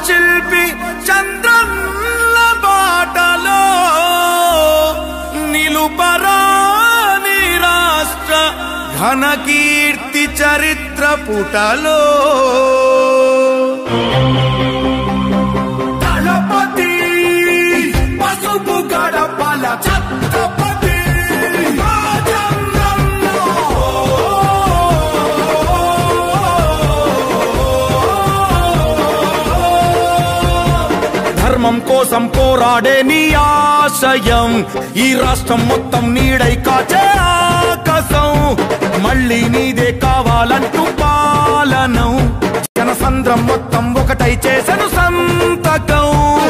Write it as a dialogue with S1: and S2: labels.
S1: శిల్పి చంద్రన్న బాటలో నిలుపరాని రాష్ట్ర ఘన కీర్తి చరిత్ర పుటలో దళపతి పసుపు గడపల ఛత్రపతి ధర్మం కోసం పోరాడే నీ ఆశయం ఈ రాష్ట్రం మొత్తం నీడై కాచే ఆకాశం మళ్ళీ నీదే కావాలంటూ పాలనం జనసంద్రం మొత్తం ఒకటై చేసెను సంతకం